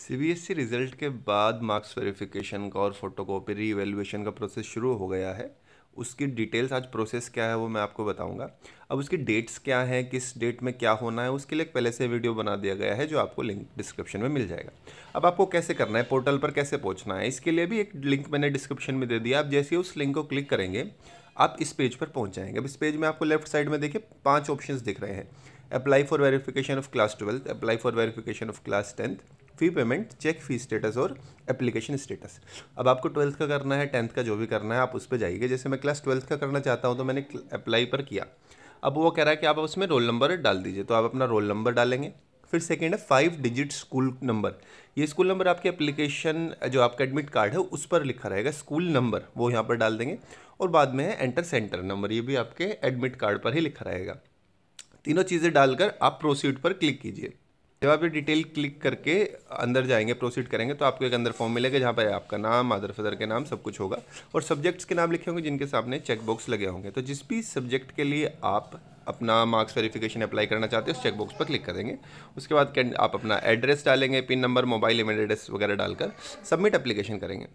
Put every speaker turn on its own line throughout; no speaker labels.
CBSE result के बाद marks verification का और फोटोकॉपी री-इवैल्यूएशन का प्रोसेस शुरू हो गया है। उसकी डिटेल्स आज प्रोसेस क्या है वो मैं आपको बताऊंगा। अब उसकी डेट्स क्या हैं, किस डेट में क्या होना है, उसके लिए पहले से वीडियो बना दिया गया है जो आपको लिंक डिस्क्रिप्शन में मिल जाएगा। अब आपको कैसे करना है, पोर्टल पर कैसे पहुंचना है, इसके लिए भी एक लिंक मैंने डिस्क्रिप्शन में दे दिया। आप जैसे ही उस लिंक को क्लिक करेंगे आप इस पेज पर पहुंच जाएंगे। अब इस पेज में आपको लेफ्ट साइड में देखिए 5 ऑप्शंस दिख रहे हैं। Apply for verification of class 12, apply for verification of class 10, fee payment, check fee status और एप्लीकेशन स्टेटस। अब आपको 12th का करना है, 10th का जो भी करना है आप उस पर जाइए। जैसे मैं क्लास 12th का करना चाहता हूँ तो मैंने अप्लाई पर किया। अब वो कह रहा है कि आप उसमें रोल नंबर डाल दीजिए, तो आप अपना रोल नंबर डालेंगे। फिर सेकेंड है 5 डिजिट स्कूल नंबर। ये स्कूल नंबर आपके एप्लीकेशन जो आपका एडमिट कार्ड है उस पर लिखा रहेगा, स्कूल नंबर वो यहाँ पर डाल देंगे। और बाद में है एंटर सेंटर नंबर, ये भी आपके एडमिट कार्ड पर ही लिखा रहेगा। तीनों चीज़ें डालकर आप प्रोसीड पर क्लिक कीजिए। जब आप ये डिटेल क्लिक करके अंदर जाएंगे, प्रोसीड करेंगे, तो आपको एक अंदर फॉर्म मिलेगा जहाँ पर आपका नाम, मदर फादर के नाम सब कुछ होगा और सब्जेक्ट्स के नाम लिखे होंगे जिनके सामने चेक बॉक्स लगे होंगे। तो जिस भी सब्जेक्ट के लिए आप अपना मार्क्स वेरिफिकेशन अप्लाई करना चाहते हैं उस चेक बॉक्स पर क्लिक करेंगे। उसके बाद आप अपना एड्रेस डालेंगे, pin number, mobile, email address वगैरह डालकर सबमिट एप्लीकेशन करेंगे।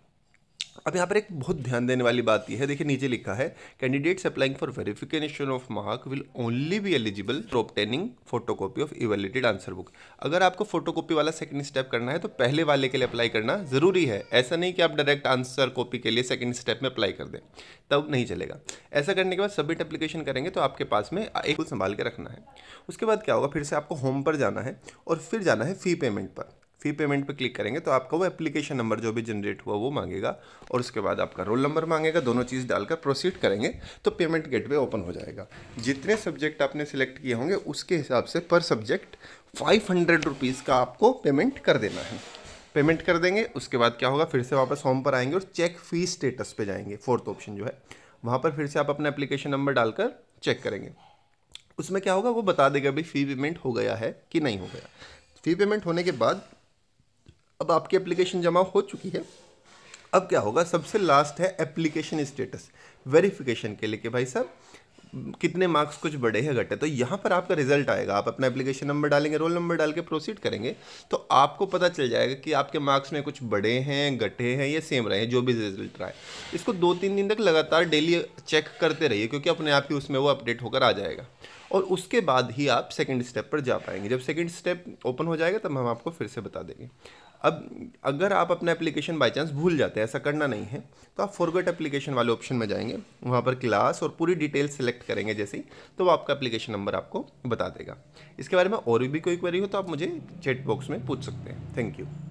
अब यहाँ पर एक बहुत ध्यान देने वाली बात यह है, देखिए नीचे लिखा है candidates applying for verification of mark will only be eligible for obtaining photocopy of evaluated answer book. अगर आपको फोटोकॉपी वाला सेकंड स्टेप करना है तो पहले वाले के लिए अप्लाई करना जरूरी है। ऐसा नहीं कि आप डायरेक्ट आंसर कॉपी के लिए सेकंड स्टेप में अप्लाई कर दें, तब नहीं चलेगा। ऐसा करने के बाद सबमिट एप्लीकेशन करेंगे तो आपके पास में एक संभाल के रखना है। उसके बाद क्या होगा, फिर से आपको होम पर जाना है और फिर जाना है फी पेमेंट पर। फी पेमेंट पर क्लिक करेंगे तो आपका वो एप्लीकेशन नंबर जो भी जनरेट हुआ वो मांगेगा और उसके बाद आपका रोल नंबर मांगेगा। दोनों चीज़ डालकर प्रोसीड करेंगे तो पेमेंट गेटवे ओपन हो जाएगा। जितने सब्जेक्ट आपने सिलेक्ट किए होंगे उसके हिसाब से पर सब्जेक्ट 500 रुपीज़ का आपको पेमेंट कर देना है। पेमेंट कर देंगे, उसके बाद क्या होगा, फिर से वापस होम पर आएंगे और चेक फी स्टेटस पे जाएंगे। 4th ऑप्शन जो है वहाँ पर फिर से आप अपना एप्लीकेशन नंबर डालकर चेक करेंगे। उसमें क्या होगा, वो बता देगा भाई फ़ी पेमेंट हो गया है कि नहीं हो गया। फ़ी पेमेंट होने के बाद अब आपकी एप्लीकेशन जमा हो चुकी है। अब क्या होगा, सबसे लास्ट है एप्लीकेशन स्टेटस वेरिफिकेशन के लिए कि भाई साहब कितने मार्क्स कुछ बढ़े हैं घटे। तो यहाँ पर आपका रिजल्ट आएगा, आप अपना एप्लीकेशन नंबर डालेंगे, रोल नंबर डाल के प्रोसीड करेंगे तो आपको पता चल जाएगा कि आपके मार्क्स में कुछ बढ़े हैं, घटे हैं या सेम रहे हैं, जो भी रिजल्ट रहा है। इसको 2-3 दिन तक लगातार डेली चेक करते रहिए क्योंकि अपने आप ही उसमें वो अपडेट होकर आ जाएगा और उसके बाद ही आप सेकंड स्टेप पर जा पाएंगे। जब सेकंड स्टेप ओपन हो जाएगा तब हम आपको फिर से बता देंगे। अब अगर आप अपना एप्लीकेशन बाय चांस भूल जाते हैं, ऐसा करना नहीं है, तो आप फॉरगेट एप्लीकेशन वाले ऑप्शन में जाएंगे, वहाँ पर क्लास और पूरी डिटेल सेलेक्ट करेंगे जैसे ही, तो वो आपका एप्लीकेशन नंबर आपको बता देगा। इसके बारे में और भी कोई क्वेरी हो तो आप मुझे चैट बॉक्स में पूछ सकते हैं। Thank you.